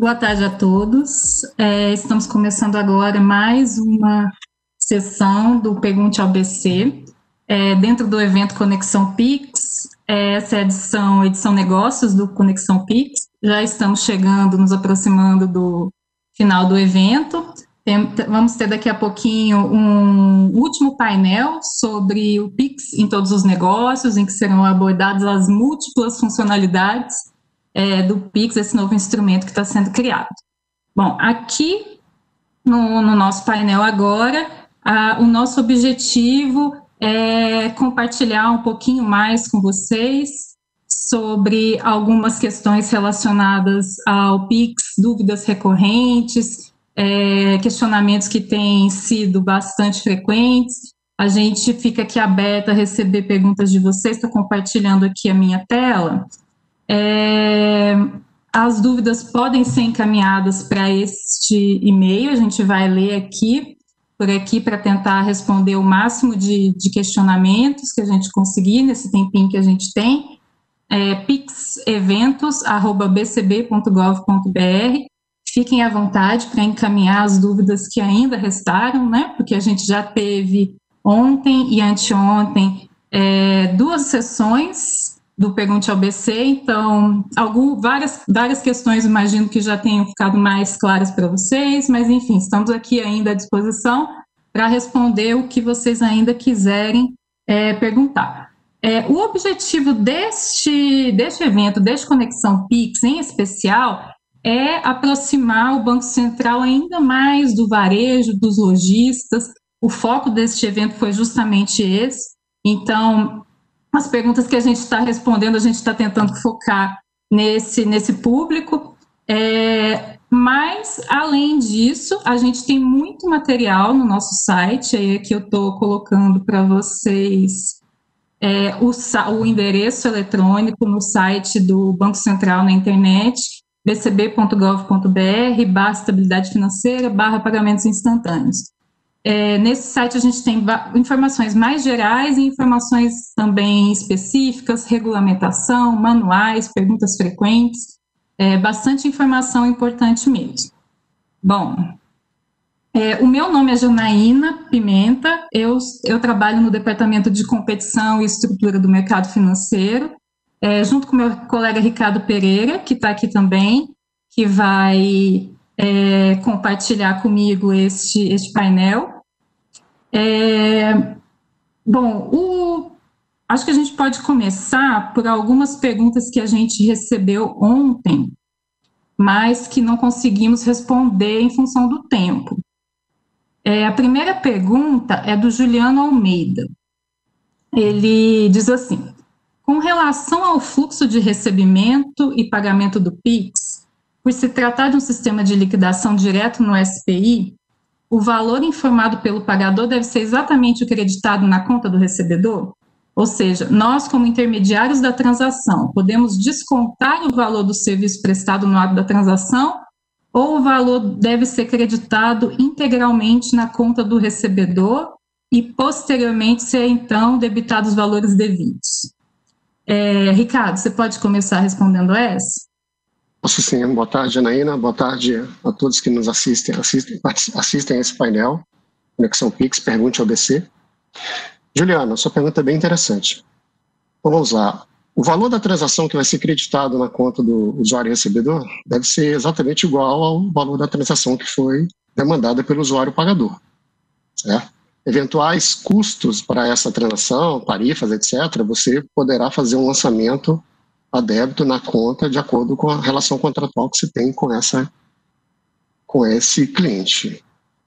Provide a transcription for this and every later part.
Boa tarde a todos. Estamos começando agora mais uma sessão do Pergunte ao BC, dentro do evento Conexão Pix. Essa é a edição Negócios do Conexão Pix. Já estamos chegando, nos aproximando do final do evento. Vamos ter daqui a pouquinho um último painel sobre o Pix em todos os negócios, em que serão abordadas as múltiplas funcionalidades do Pix, esse novo instrumento que está sendo criado. Bom, aqui no nosso painel agora, o nosso objetivo é compartilhar um pouquinho mais com vocês sobre algumas questões relacionadas ao Pix, dúvidas recorrentes, questionamentos que têm sido bastante frequentes. A gente fica aqui aberta a receber perguntas de vocês, estou compartilhando aqui a minha tela. As dúvidas podem ser encaminhadas para este e-mail, a gente vai ler por aqui para tentar responder o máximo de questionamentos que a gente conseguir nesse tempinho que a gente tem. pixeventos@bcb.gov.br. Fiquem à vontade para encaminhar as dúvidas que ainda restaram, né? Porque a gente já teve ontem e anteontem 2 sessões do Pergunte ao BC, então várias questões imagino que já tenham ficado mais claras para vocês, mas enfim, estamos aqui ainda à disposição para responder o que vocês ainda quiserem perguntar. O objetivo deste evento, deste Conexão Pix em especial, é aproximar o Banco Central ainda mais do varejo, dos lojistas. O foco deste evento foi justamente esse. Então, as perguntas que a gente está respondendo, a gente está tentando focar nesse público. Mas, além disso, a gente tem muito material no nosso site. Aí aqui eu estou colocando para vocês o endereço eletrônico no site do Banco Central na internet, bcb.gov.br/estabilidade financeira/pagamentos instantâneos. Nesse site a gente tem informações mais gerais e informações também específicas, regulamentação, manuais, perguntas frequentes, bastante informação importante mesmo. Bom, o meu nome é Janaína Pimenta, eu trabalho no Departamento de Competição e Estrutura do Mercado Financeiro, junto com meu colega Ricardo Pereira, que está aqui também, que vai compartilhar comigo este painel. Acho que a gente pode começar por algumas perguntas que a gente recebeu ontem, mas que não conseguimos responder em função do tempo. A primeira pergunta é do Juliano Almeida. Ele diz assim: com relação ao fluxo de recebimento e pagamento do Pix, por se tratar de um sistema de liquidação direto no SPI, o valor informado pelo pagador deve ser exatamente o creditado na conta do recebedor? Ou seja, nós, como intermediários da transação, podemos descontar o valor do serviço prestado no ato da transação, ou o valor deve ser creditado integralmente na conta do recebedor e, posteriormente, ser, então, debitado os valores devidos? Ricardo, você pode começar respondendo essa? Posso sim. Boa tarde, Janaína. Boa tarde a todos que nos assistem a esse painel, Conexão Pix, Pergunte ao BC. Juliana, sua pergunta é bem interessante. Vamos lá. O valor da transação que vai ser creditado na conta do usuário recebedor deve ser exatamente igual ao valor da transação que foi demandada pelo usuário pagador, certo? Eventuais custos para essa transação, tarifas, etc., você poderá fazer um lançamento a débito na conta de acordo com a relação contratual que você tem com esse cliente.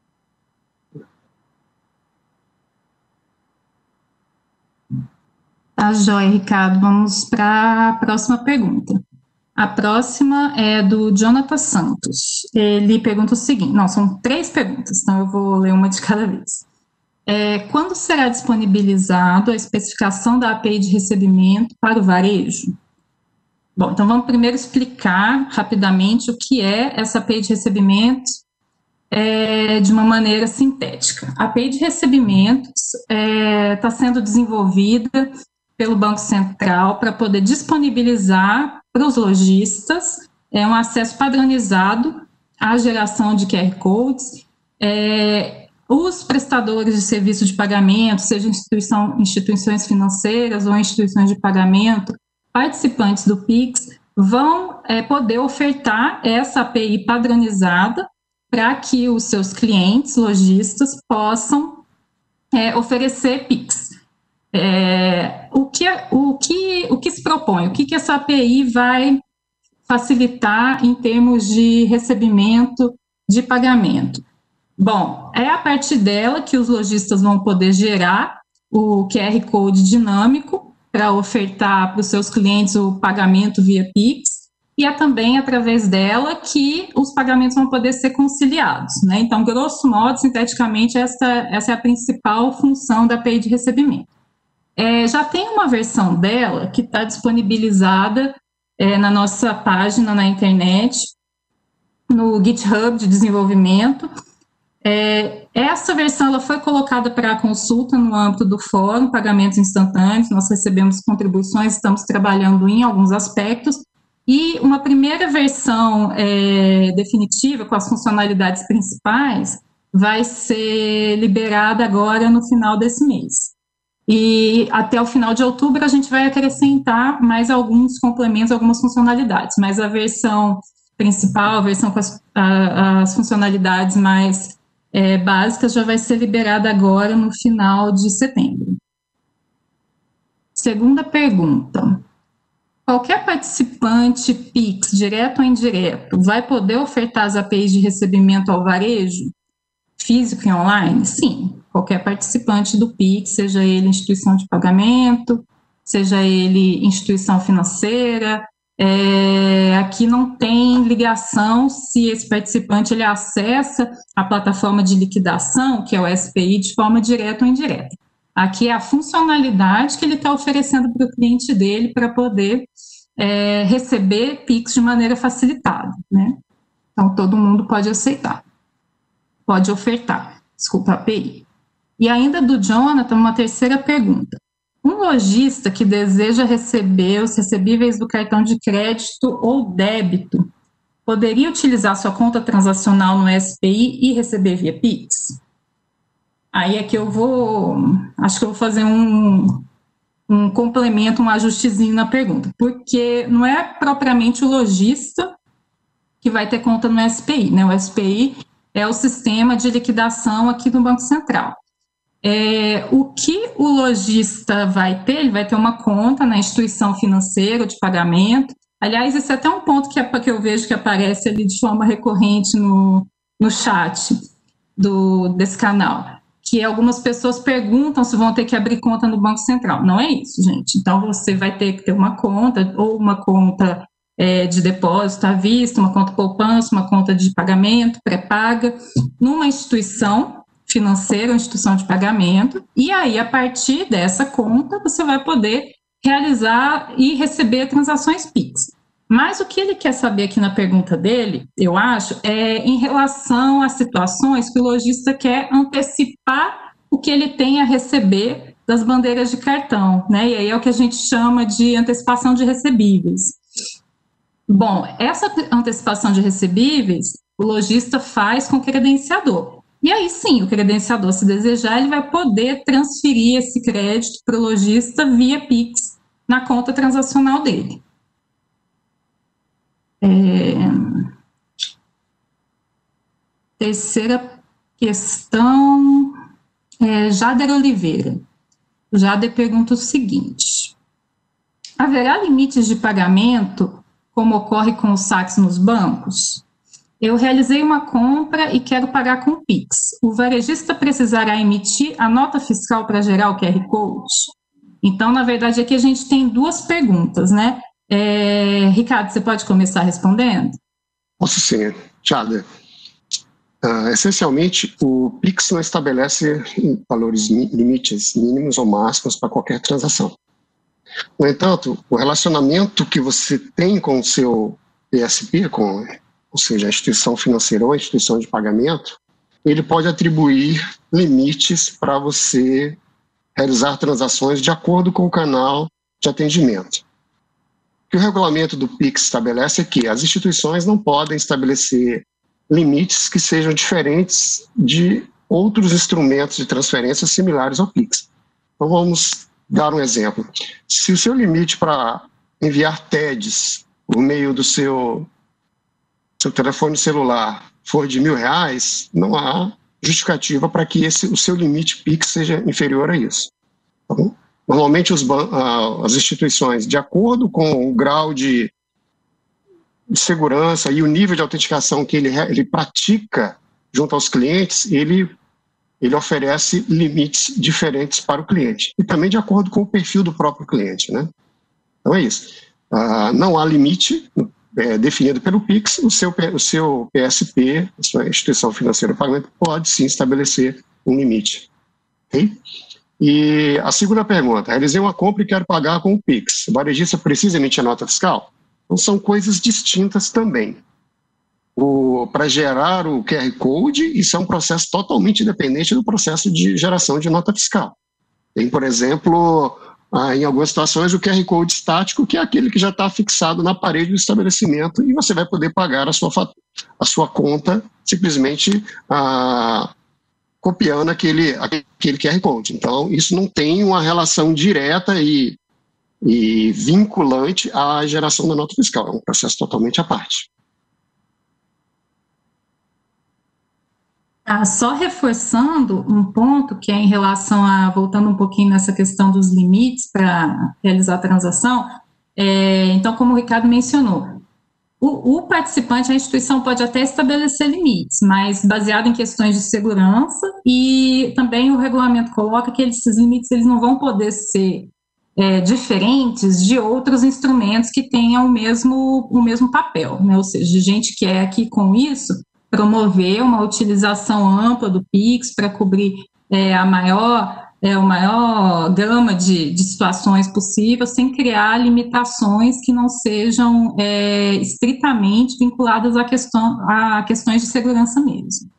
Tá joia, Ricardo. Vamos para a próxima pergunta. A próxima é do Jonathan Santos. Ele pergunta o seguinte, são 3 perguntas, então eu vou ler uma de cada vez. Quando será disponibilizado a especificação da API de recebimento para o varejo? Bom, então vamos primeiro explicar rapidamente o que é essa API de recebimento de uma maneira sintética. A API de recebimentos está sendo desenvolvida pelo Banco Central para poder disponibilizar para os lojistas é um acesso padronizado à geração de QR Codes. Os prestadores de serviço de pagamento, seja instituições financeiras ou instituições de pagamento, participantes do Pix, vão poder ofertar essa API padronizada para que os seus clientes, lojistas, possam oferecer Pix. O que se propõe? O que essa API vai facilitar em termos de recebimento de pagamento? Bom, é a partir dela que os lojistas vão poder gerar o QR Code dinâmico para ofertar para os seus clientes o pagamento via Pix, e é também através dela que os pagamentos vão poder ser conciliados, né? Então, grosso modo, sinteticamente, essa é a principal função da API de recebimento. Já tem uma versão dela que está disponibilizada na nossa página na internet, no GitHub de desenvolvimento. Essa versão ela foi colocada para consulta no âmbito do Fórum Pagamentos Instantâneos. Nós recebemos contribuições, estamos trabalhando em alguns aspectos, e uma primeira versão definitiva, com as funcionalidades principais, vai ser liberada agora no final desse mês. E até o final de outubro a gente vai acrescentar mais alguns complementos, algumas funcionalidades, mas a versão principal, a versão com as funcionalidades mais básicas, já vai ser liberada agora no final de setembro. Segunda pergunta: qualquer participante Pix, direto ou indireto, vai poder ofertar as APIs de recebimento ao varejo, físico e online? Sim, qualquer participante do Pix, seja ele instituição de pagamento, seja ele instituição financeira, aqui não tem ligação se esse participante ele acessa a plataforma de liquidação, que é o SPI, de forma direta ou indireta. Aqui é a funcionalidade que ele está oferecendo para o cliente dele para poder receber Pix de maneira facilitada, né? Então, todo mundo pode aceitar, pode ofertar, desculpa, a API. E ainda do Jonathan, uma terceira pergunta: um lojista que deseja receber os recebíveis do cartão de crédito ou débito poderia utilizar sua conta transacional no SPI e receber via Pix? Aí é que acho que eu vou fazer um complemento, um ajustezinho na pergunta, porque não é propriamente o lojista que vai ter conta no SPI, né? O SPI é o sistema de liquidação aqui do Banco Central. O que o lojista vai ter? Ele vai ter uma conta na instituição financeira de pagamento. Aliás, esse é até um ponto que eu vejo que aparece ali de forma recorrente no chat desse canal, que algumas pessoas perguntam se vão ter que abrir conta no Banco Central. Não é isso, gente. Então, você vai ter que ter uma conta, ou uma conta de depósito à vista, uma conta poupança, uma conta de pagamento pré-paga, numa instituição financeira ou instituição de pagamento, e aí, a partir dessa conta, você vai poder realizar e receber transações Pix. Mas o que ele quer saber aqui na pergunta dele, eu acho, é em relação a situações que o lojista quer antecipar o que ele tem a receber das bandeiras de cartão, né? E aí é o que a gente chama de antecipação de recebíveis. Bom, essa antecipação de recebíveis, o lojista faz com o credenciador. E aí sim, o credenciador, se desejar, ele vai poder transferir esse crédito para o lojista via Pix na conta transacional dele. Terceira questão, Jader Oliveira. Jader pergunta o seguinte: haverá limites de pagamento, como ocorre com os saques nos bancos? Eu realizei uma compra e quero pagar com Pix. O varejista precisará emitir a nota fiscal para gerar o QR Code? Então, na verdade, aqui a gente tem duas perguntas, né? Ricardo, você pode começar respondendo? Posso sim, Jader. Essencialmente, o Pix não estabelece valores limites mínimos ou máximos para qualquer transação. No entanto, o relacionamento que você tem com o seu PSP, ou seja, a instituição financeira ou a instituição de pagamento, ele pode atribuir limites para você realizar transações de acordo com o canal de atendimento. que o regulamento do PIX estabelece é que as instituições não podem estabelecer limites que sejam diferentes de outros instrumentos de transferência similares ao PIX. Então, vamos dar um exemplo. Se o seu limite para enviar TEDs por meio do seu telefone celular for de R$1.000, não há justificativa para que o seu limite PIX seja inferior a isso. Então, normalmente as instituições, de acordo com o grau de segurança e o nível de autenticação que ele pratica junto aos clientes, ele oferece limites diferentes para o cliente. E também de acordo com o perfil do próprio cliente, né? Então é isso. Não há limite definido pelo PIX, o seu PSP, a sua instituição financeira de pagamento, pode sim estabelecer um limite. Okay? E a segunda pergunta, realizei uma compra e quero pagar com o PIX. O varejista precisa emitir a nota fiscal? Então são coisas distintas também. Para gerar o QR Code, isso é um processo totalmente independente do processo de geração de nota fiscal. Tem, por exemplo, em algumas situações, o QR Code estático, que é aquele que já está fixado na parede do estabelecimento e você vai poder pagar a sua conta simplesmente copiando aquele QR Code. Então, isso não tem uma relação direta e vinculante à geração da nota fiscal. É um processo totalmente à parte. Só reforçando um ponto que é em relação voltando um pouquinho nessa questão dos limites para realizar a transação, então, como o Ricardo mencionou, o participante, a instituição pode até estabelecer limites, mas baseado em questões de segurança, e também o regulamento coloca que esses limites eles não vão poder ser diferentes de outros instrumentos que tenham o mesmo papel, né? Ou seja, a gente quer aqui com isso promover uma utilização ampla do PIX para cobrir a maior gama de situações possíveis, sem criar limitações que não sejam estritamente vinculadas a questões de segurança mesmo.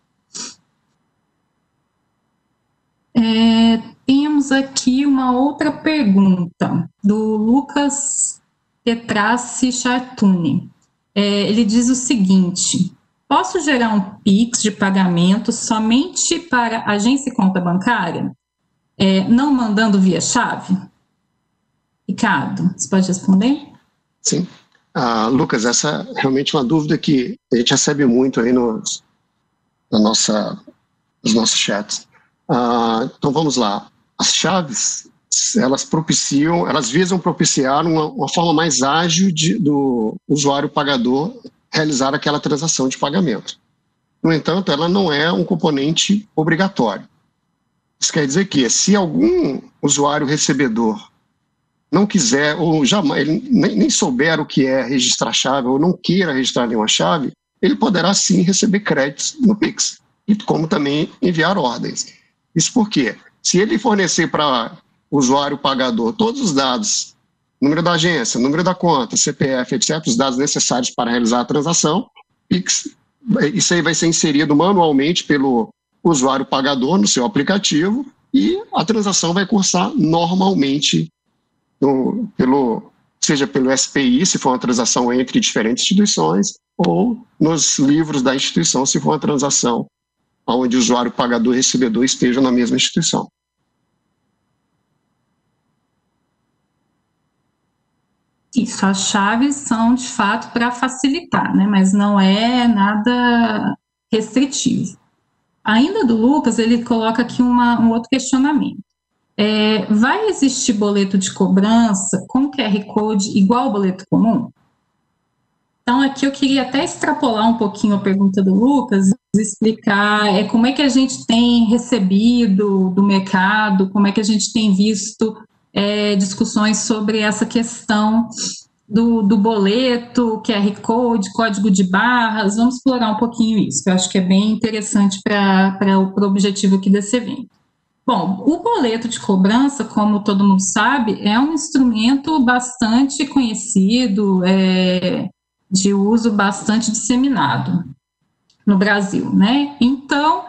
Temos aqui uma outra pergunta, do Lucas Petrassi Chartuni. Ele diz o seguinte: posso gerar um PIX de pagamento somente para agência e conta bancária, não mandando via chave? Ricardo, você pode responder? Sim. Lucas, essa é realmente uma dúvida que a gente recebe muito aí nos nossos chats. Então vamos lá. As chaves, elas visam propiciar uma forma mais ágil do usuário pagador realizar aquela transação de pagamento. No entanto, ela não é um componente obrigatório. Isso quer dizer que, se algum usuário recebedor não quiser, ou jamais, ele nem souber o que é registrar chave, ou não queira registrar nenhuma chave, ele poderá sim receber créditos no PIX, e como também enviar ordens. Isso porque, se ele fornecer para o usuário pagador todos os dados, número da agência, número da conta, CPF, etc., os dados necessários para realizar a transação, PIX, isso aí vai ser inserido manualmente pelo usuário pagador no seu aplicativo e a transação vai cursar normalmente, seja pelo SPI, se for uma transação entre diferentes instituições, ou nos livros da instituição, se for uma transação onde o usuário pagador e recebedor estejam na mesma instituição. Isso, as chaves são de fato para facilitar, né? Mas não é nada restritivo. Ainda do Lucas, ele coloca aqui um outro questionamento. Vai existir boleto de cobrança com QR Code igual ao boleto comum? Então, aqui eu queria até extrapolar um pouquinho a pergunta do Lucas, explicar como é que a gente tem recebido do mercado, como é que a gente tem visto discussões sobre essa questão do boleto, QR Code, código de barras. Vamos explorar um pouquinho isso, que eu acho que é bem interessante para o objetivo aqui desse evento. Bom, o boleto de cobrança, como todo mundo sabe, é um instrumento bastante conhecido, de uso bastante disseminado no Brasil, né? Então,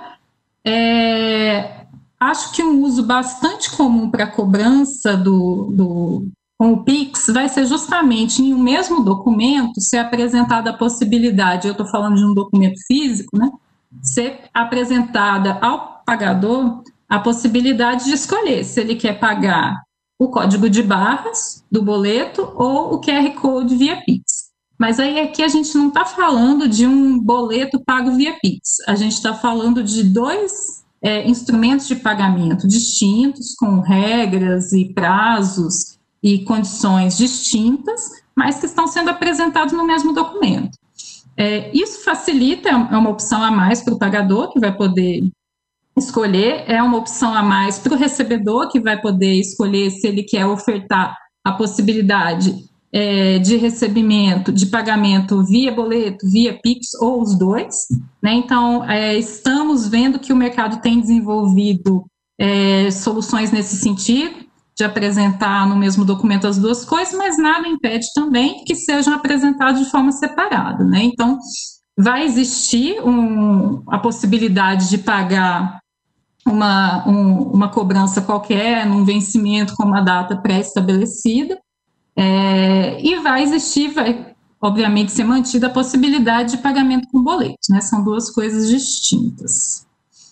acho que um uso bastante comum para a cobrança com o Pix vai ser justamente em um mesmo documento ser apresentada a possibilidade, eu estou falando de um documento físico, né? Ser apresentada ao pagador a possibilidade de escolher se ele quer pagar o código de barras do boleto ou o QR Code via Pix. Mas aí aqui a gente não está falando de um boleto pago via Pix, a gente está falando de dois instrumentos de pagamento distintos, com regras e prazos e condições distintas, mas que estão sendo apresentados no mesmo documento. Isso facilita, é uma opção a mais para o pagador, que vai poder escolher, é uma opção a mais para o recebedor, que vai poder escolher se ele quer ofertar a possibilidade de recebimento, de pagamento via boleto, via Pix ou os dois, né? Então, estamos vendo que o mercado tem desenvolvido soluções nesse sentido, de apresentar no mesmo documento as duas coisas, mas nada impede também que sejam apresentados de forma separada, né? Então, vai existir a possibilidade de pagar uma cobrança qualquer, num vencimento com uma data pré-estabelecida, e vai existir, vai obviamente ser mantida a possibilidade de pagamento com boleto, né? São duas coisas distintas.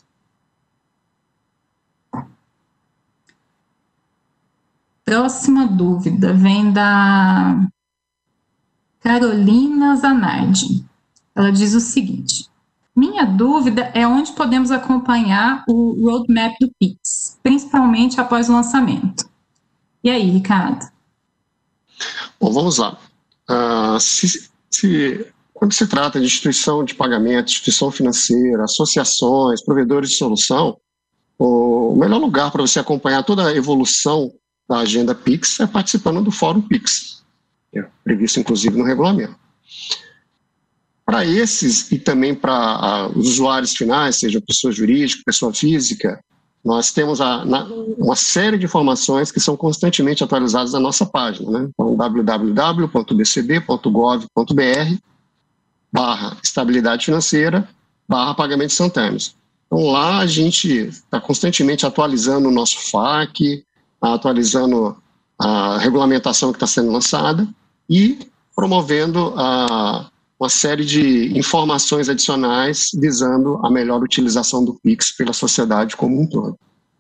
Próxima dúvida vem da Carolina Zanardi. Ela diz o seguinte: minha dúvida é onde podemos acompanhar o roadmap do Pix, principalmente após o lançamento. E aí, Ricardo? Bom, vamos lá. Quando se trata de instituição de pagamento, instituição financeira, associações, provedores de solução, o melhor lugar para você acompanhar toda a evolução da agenda Pix é participando do Fórum Pix, que é previsto inclusive no regulamento. Para esses e também para os usuários finais, seja pessoa jurídica, pessoa física, nós temos uma série de informações que são constantemente atualizadas na nossa página, né? Então, www.bcb.gov.br/estabilidade financeira/pagamentos instantâneos. Então, lá a gente está constantemente atualizando o nosso FAQ, atualizando a regulamentação que está sendo lançada e promovendo uma série de informações adicionais visando a melhor utilização do Pix pela sociedade como um todo.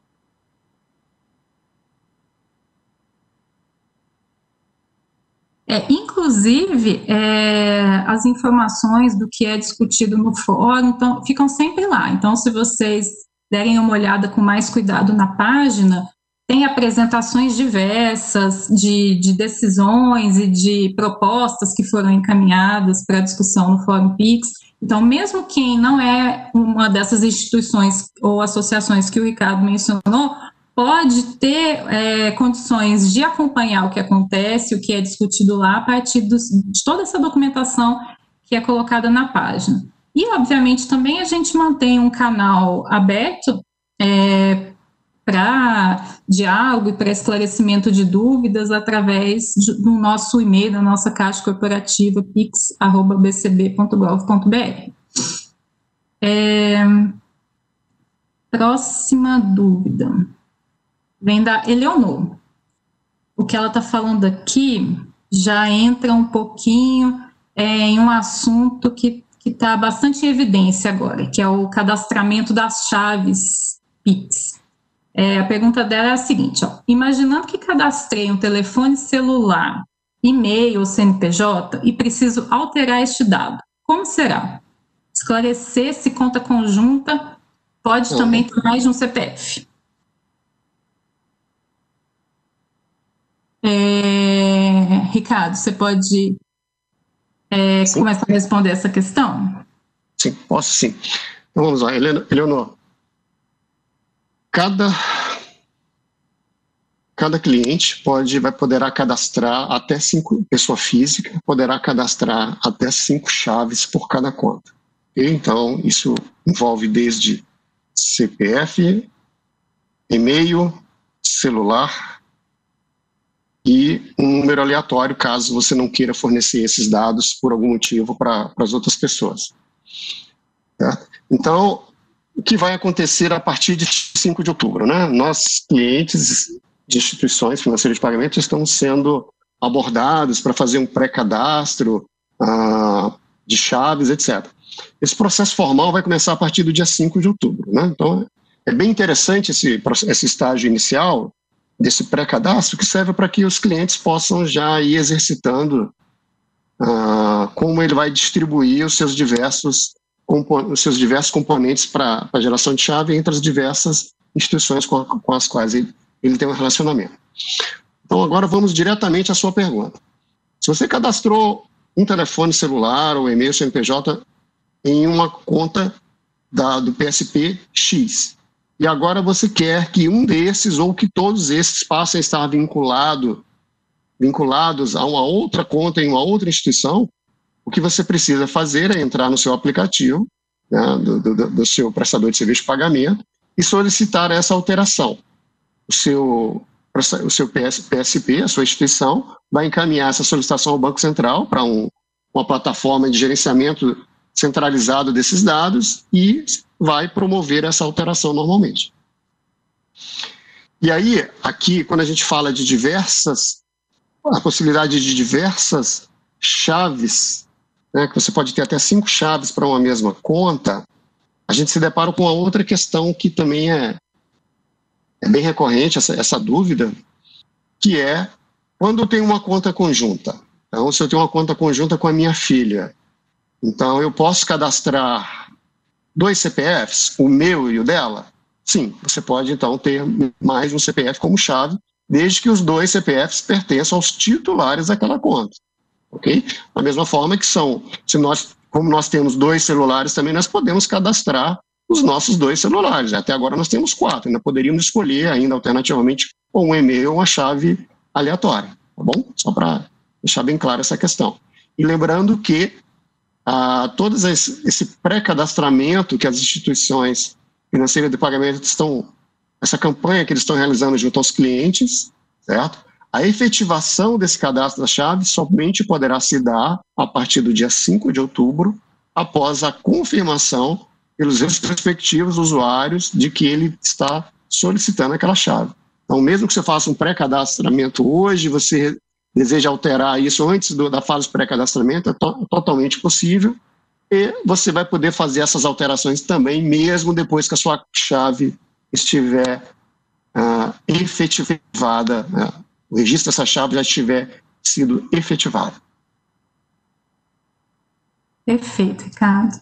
Inclusive, as informações do que é discutido no fórum ficam sempre lá. Então, se vocês derem uma olhada com mais cuidado na página, tem apresentações diversas de decisões e de propostas que foram encaminhadas para discussão no Fórum Pix. Então, mesmo quem não é uma dessas instituições ou associações que o Ricardo mencionou, pode ter condições de acompanhar o que acontece, o que é discutido lá, a partir de toda essa documentação que é colocada na página. E, obviamente, também a gente mantém um canal aberto para diálogo e para esclarecimento de dúvidas através do nosso e-mail, da nossa caixa corporativa pix@bcb.gov.br. Próxima dúvida vem da Eleonor. O que ela está falando aqui já entra um pouquinho em um assunto que está bastante em evidência agora, que é o cadastramento das chaves Pix. A pergunta dela é a seguinte: imaginando que cadastrei um telefone celular, e-mail ou CNPJ e preciso alterar este dado, como será? Esclarecer se conta conjunta pode também ter mais de um CPF. Ricardo, você pode começar a responder essa questão? Sim, posso sim. Então vamos lá, Eleonor. Cada cliente poderá cadastrar até 5, pessoa física, poderá cadastrar até 5 chaves por cada conta. Então, isso envolve desde CPF, e-mail, celular e um número aleatório, caso você não queira fornecer esses dados por algum motivo para as outras pessoas. Certo? Então, o que vai acontecer a partir de 5 de outubro, né? Nós, clientes, de instituições financeiras de pagamento estão sendo abordados para fazer um pré-cadastro de chaves, etc. Esse processo formal vai começar a partir do dia 5 de outubro, né? Então, é bem interessante esse estágio inicial desse pré-cadastro, que serve para que os clientes possam já ir exercitando como ele vai distribuir os seus diversos componentes para a geração de chave entre as diversas instituições com as quais ele tem um relacionamento. Então, agora vamos diretamente à sua pergunta. Se você cadastrou um telefone celular ou e-mail CNPJ em uma conta do PSP X, e agora você quer que um desses ou que todos esses passem a estar vinculados a uma outra conta em uma outra instituição, o que você precisa fazer é entrar no seu aplicativo, né, do seu prestador de serviço de pagamento, e solicitar essa alteração. O seu PSP, a sua instituição, vai encaminhar essa solicitação ao Banco Central para uma plataforma de gerenciamento centralizado desses dados e vai promover essa alteração normalmente. E aí, aqui, quando a gente fala de a possibilidade de diversas chaves, né, que você pode ter até 5 chaves para uma mesma conta, a gente se depara com uma outra questão que também é bem recorrente, essa dúvida, que é quando eu tenho uma conta conjunta. Então, se eu tenho uma conta conjunta com a minha filha, então eu posso cadastrar 2 CPFs, o meu e o dela? Sim, você pode então ter mais um CPF como chave, desde que os 2 CPFs pertençam aos titulares daquela conta. Ok? Da mesma forma que como nós temos 2 celulares também, nós podemos cadastrar os nossos 2 celulares. Até agora nós temos 4, ainda poderíamos escolher ainda alternativamente um e-mail ou uma chave aleatória, tá bom? Só para deixar bem clara essa questão. E lembrando que todo esse pré-cadastramento que as instituições financeiras de pagamento essa campanha que eles estão realizando junto aos clientes, certo? A efetivação desse cadastro da chave somente poderá se dar a partir do dia 5 de outubro, após a confirmação pelos respectivos usuários de que ele está solicitando aquela chave. Então, mesmo que você faça um pré-cadastramento hoje, você deseja alterar isso antes da fase de pré-cadastramento, é totalmente possível, e você vai poder fazer essas alterações também, mesmo depois que a sua chave estiver efetivada, né? O registro dessa chave já estiver sido efetivado. Perfeito, Ricardo.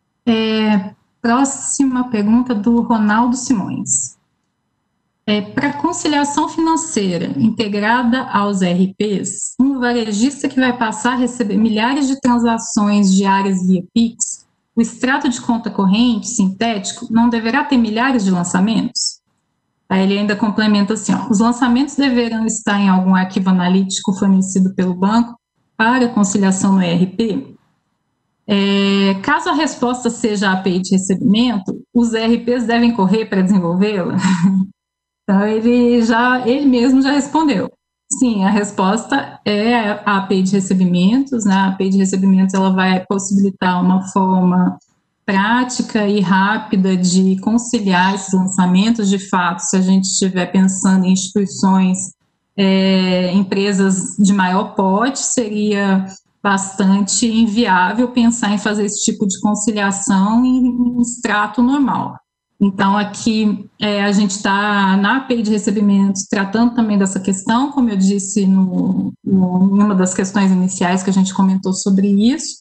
Próxima pergunta do Ronaldo Simões. Para conciliação financeira integrada aos RPs, um varejista que vai passar a receber milhares de transações diárias via Pix, o extrato de conta corrente sintético não deverá ter milhares de lançamentos? Aí ele ainda complementa assim, os lançamentos deverão estar em algum arquivo analítico fornecido pelo banco para conciliação no ERP? Caso a resposta seja a API de recebimento, os ERPs devem correr para desenvolvê-la? Então, ele mesmo já respondeu. Sim, a resposta é a API de recebimentos, né? A API de recebimentos ela vai possibilitar uma forma prática e rápida de conciliar esses lançamentos. De fato, se a gente estiver pensando em instituições, empresas de maior porte, seria bastante inviável pensar em fazer esse tipo de conciliação em extrato normal. Então, aqui a gente está na API de recebimentos tratando também dessa questão, como eu disse em uma das questões iniciais que a gente comentou sobre isso.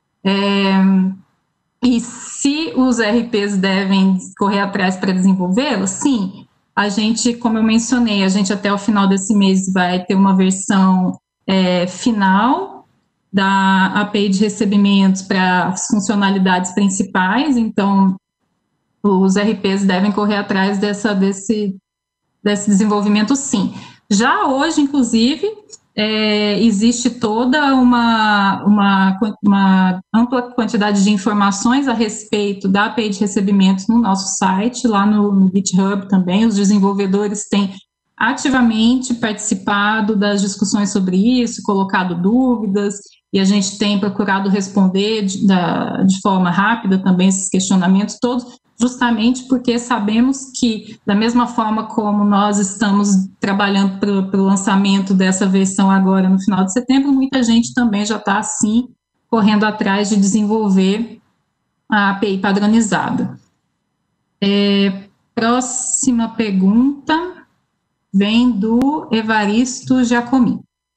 E se os RPs devem correr atrás para desenvolvê-la, sim, a gente, como eu mencionei, a gente até o final desse mês vai ter uma versão final da API de recebimentos para as funcionalidades principais, então os RPs devem correr atrás desse desenvolvimento, sim. Já hoje, inclusive, existe toda uma ampla quantidade de informações a respeito da API de recebimentos no nosso site, lá no GitHub também. Os desenvolvedores têm ativamente participado das discussões sobre isso, colocado dúvidas, e a gente tem procurado responder de forma rápida também esses questionamentos todos, justamente porque sabemos que, da mesma forma como nós estamos trabalhando para o lançamento dessa versão agora no final de setembro, muita gente também já está, assim, correndo atrás de desenvolver a API padronizada. Próxima pergunta vem do Evaristo Giacomin.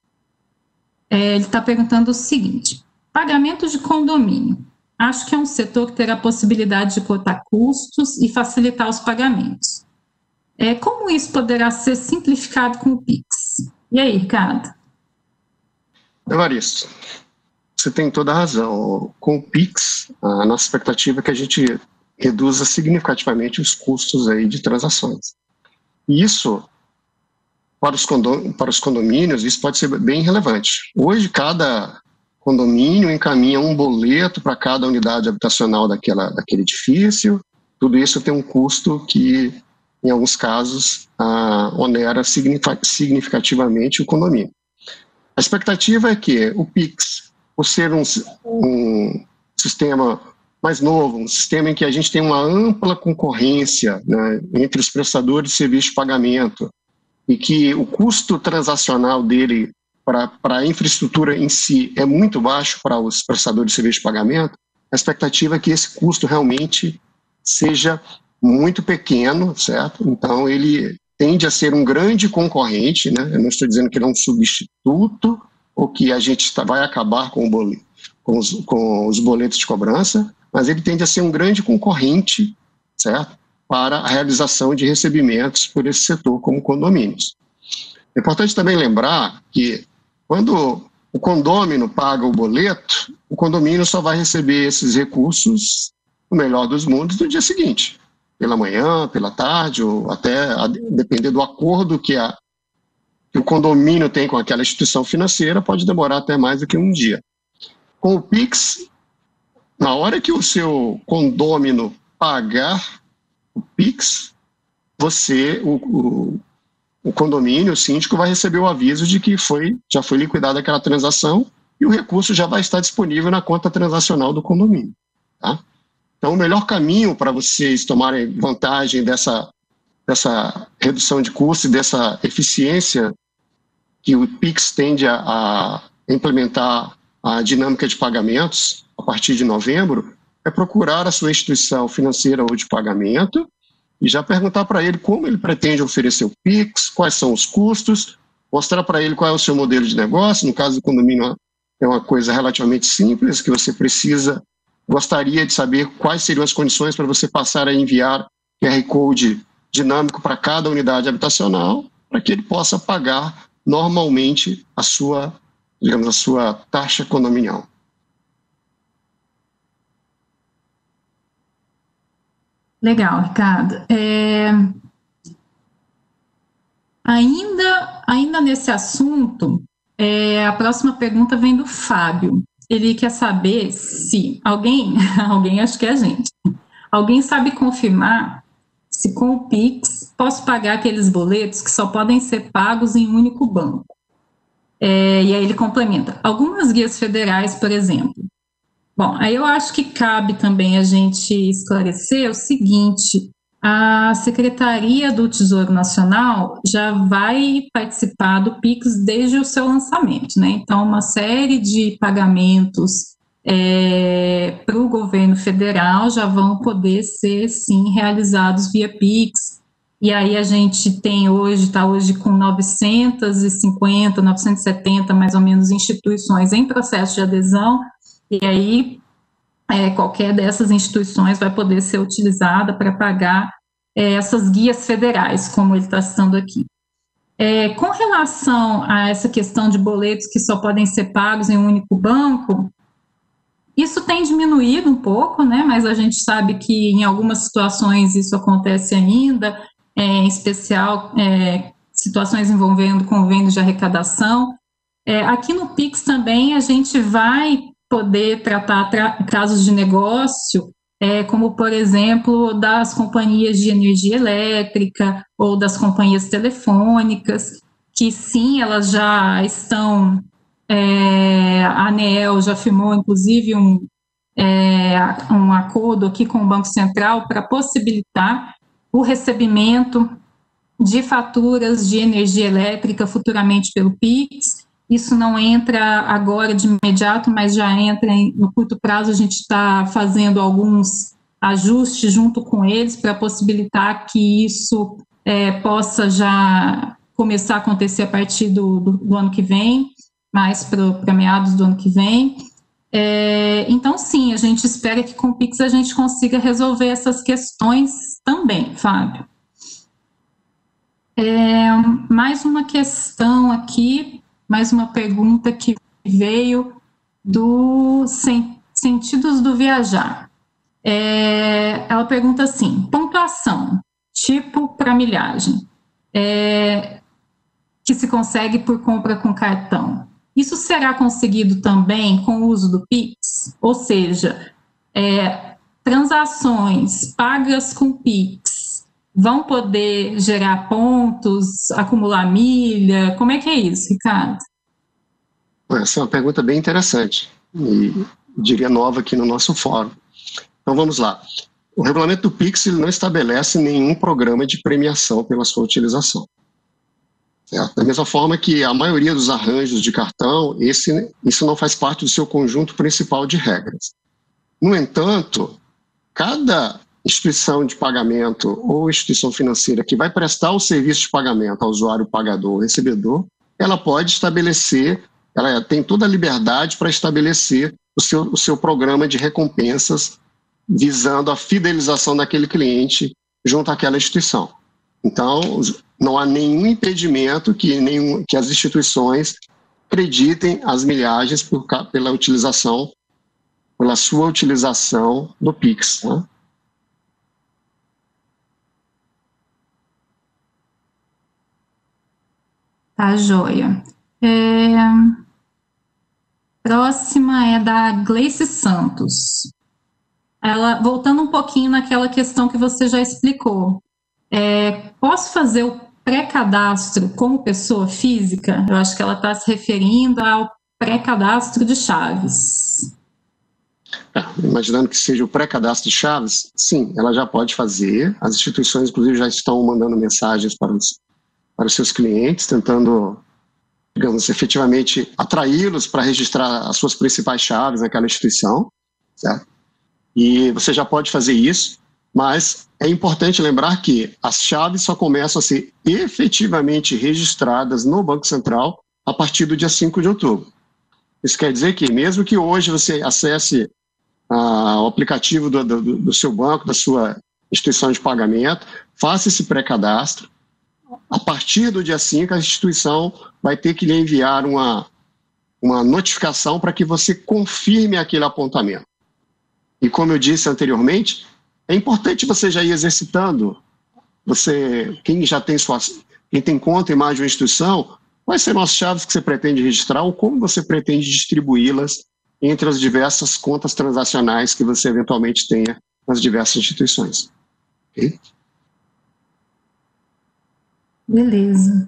Ele está perguntando o seguinte: pagamento de condomínio. Acho que é um setor que terá a possibilidade de cortar custos e facilitar os pagamentos. Como isso poderá ser simplificado com o Pix? E aí, Ricardo? Evaristo, você tem toda a razão. Com o Pix, a nossa expectativa é que a gente reduza significativamente os custos aí de transações. E isso, para os condomínios, isso pode ser bem relevante. Hoje, cada condomínio encaminha um boleto para cada unidade habitacional daquele edifício. Tudo isso tem um custo que, em alguns casos, onera significativamente o condomínio. A expectativa é que o Pix, por ser um sistema mais novo, um sistema em que a gente tem uma ampla concorrência, né, entre os prestadores de serviço de pagamento, e que o custo transacional dele para a infraestrutura em si é muito baixo para os prestadores de serviço de pagamento, a expectativa é que esse custo realmente seja muito pequeno, certo? Então, ele tende a ser um grande concorrente, né? Eu não estou dizendo que ele é um substituto ou que a gente vai acabar com os boletos de cobrança, mas ele tende a ser um grande concorrente, certo? Para a realização de recebimentos por esse setor, como condomínios. É importante também lembrar que, quando o condômino paga o boleto, o condomínio só vai receber esses recursos, no melhor dos mundos, no dia seguinte, pela manhã, pela tarde, ou até depender do acordo que o condomínio tem com aquela instituição financeira, pode demorar até mais do que um dia. Com o Pix, na hora que o seu condômino pagar o Pix, o condomínio, o síndico, vai receber o aviso de que já foi liquidada aquela transação e o recurso já vai estar disponível na conta transacional do condomínio. Tá? Então, o melhor caminho para vocês tomarem vantagem dessa redução de custo e dessa eficiência que o Pix tende a implementar a dinâmica de pagamentos a partir de novembro, é procurar a sua instituição financeira ou de pagamento e já perguntar para ele como ele pretende oferecer o Pix, quais são os custos, mostrar para ele qual é o seu modelo de negócio. No caso do condomínio, é uma coisa relativamente simples, que você gostaria de saber quais seriam as condições para você passar a enviar QR Code dinâmico para cada unidade habitacional, para que ele possa pagar normalmente a sua taxa condominial. Legal, Ricardo. Ainda nesse assunto, a próxima pergunta vem do Fábio. Ele quer saber se alguém acho que é a gente, alguém sabe confirmar se com o Pix posso pagar aqueles boletos que só podem ser pagos em um único banco. E aí ele complementa, algumas guias federais, por exemplo. Bom, aí eu acho que cabe também a gente esclarecer o seguinte: a Secretaria do Tesouro Nacional já vai participar do Pix desde o seu lançamento, né? Então, uma série de pagamentos para o governo federal já vão poder ser, sim, realizados via Pix. E aí a gente está hoje com 950, 970, mais ou menos, instituições em processo de adesão. E aí, qualquer dessas instituições vai poder ser utilizada para pagar essas guias federais, como ele está citando aqui. Com relação a essa questão de boletos que só podem ser pagos em um único banco, isso tem diminuído um pouco, né? Mas a gente sabe que em algumas situações isso acontece ainda, em especial situações envolvendo convênios de arrecadação. Aqui no Pix também a gente vai poder tratar casos de negócio, como, por exemplo, das companhias de energia elétrica ou das companhias telefônicas, que sim, elas já estão, a ANEEL já firmou, inclusive, um acordo aqui com o Banco Central para possibilitar o recebimento de faturas de energia elétrica futuramente pelo Pix. Isso não entra agora de imediato, mas já entra no curto prazo. A gente está fazendo alguns ajustes junto com eles para possibilitar que isso possa já começar a acontecer a partir do ano que vem, mais para meados do ano que vem. Então, sim, a gente espera que com o Pix a gente consiga resolver essas questões também, Fábio. Mais uma questão aqui, mais uma pergunta que veio do Sentidos do Viajar. Ela pergunta assim: pontuação, tipo para milhagem, que se consegue por compra com cartão. Isso será conseguido também com o uso do Pix? Ou seja, transações pagas com Pix vão poder gerar pontos, acumular milha? Como é que é isso, Ricardo? Essa é uma pergunta bem interessante e diria nova aqui no nosso fórum. Então vamos lá. O regulamento do Pix ele não estabelece nenhum programa de premiação pela sua utilização. Certo? Da mesma forma que a maioria dos arranjos de cartão, isso não faz parte do seu conjunto principal de regras. No entanto, cada instituição de pagamento ou instituição financeira que vai prestar o serviço de pagamento ao usuário pagador ou recebedor, ela pode estabelecer, ela tem toda a liberdade para estabelecer o seu programa de recompensas visando a fidelização daquele cliente junto àquela instituição. Então, não há nenhum impedimento que as instituições acreditem as milhagens pela sua utilização do Pix. Né? Tá, joia. Próxima é da Gleice Santos. Ela, voltando um pouquinho naquela questão que você já explicou, posso fazer o pré-cadastro como pessoa física? Eu acho que ela está se referindo ao pré-cadastro de chaves. Imaginando que seja o pré-cadastro de chaves, sim, ela já pode fazer. As instituições, inclusive, já estão mandando mensagens para os seus clientes, tentando, digamos, efetivamente atraí-los para registrar as suas principais chaves naquela instituição, certo? E você já pode fazer isso, mas é importante lembrar que as chaves só começam a ser efetivamente registradas no Banco Central a partir do dia 5 de outubro. Isso quer dizer que, mesmo que hoje você acesse o aplicativo do seu banco, da sua instituição de pagamento, faça esse pré-cadastro, a partir do dia 5 a instituição vai ter que lhe enviar uma notificação para que você confirme aquele apontamento. E como eu disse anteriormente, é importante você já ir exercitando, quem tem conta em mais de uma instituição, quais serão as chaves que você pretende registrar ou como você pretende distribuí-las entre as diversas contas transacionais que você eventualmente tenha nas diversas instituições. Ok? Beleza.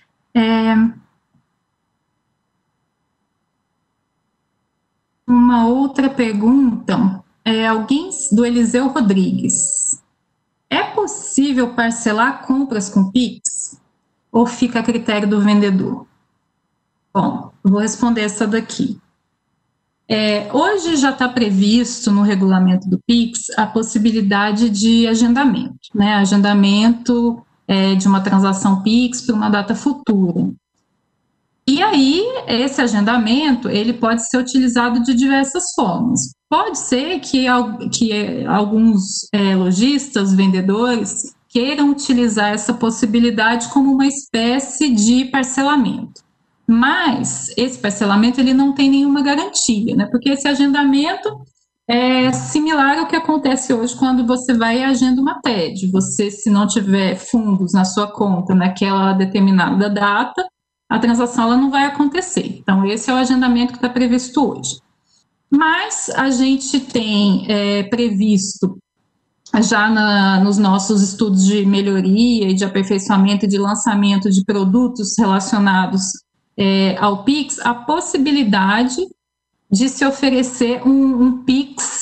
Uma outra pergunta alguém do Eliseu Rodrigues. É possível parcelar compras com Pix ou fica a critério do vendedor? Bom, eu vou responder essa daqui. Hoje já está previsto no regulamento do Pix a possibilidade de agendamento, né? Agendamento de uma transação Pix para uma data futura. E aí, esse agendamento, ele pode ser utilizado de diversas formas. Pode ser que alguns lojistas, vendedores, queiram utilizar essa possibilidade como uma espécie de parcelamento. Mas esse parcelamento ele não tem nenhuma garantia, né? Porque esse agendamento é similar ao que acontece hoje quando você vai e agenda uma TED. Você, se não tiver fundos na sua conta naquela determinada data, a transação ela não vai acontecer. Então, esse é o agendamento que está previsto hoje. Mas a gente tem previsto, já nos nossos estudos de melhoria e de aperfeiçoamento e de lançamento de produtos relacionados ao Pix, a possibilidade de se oferecer um Pix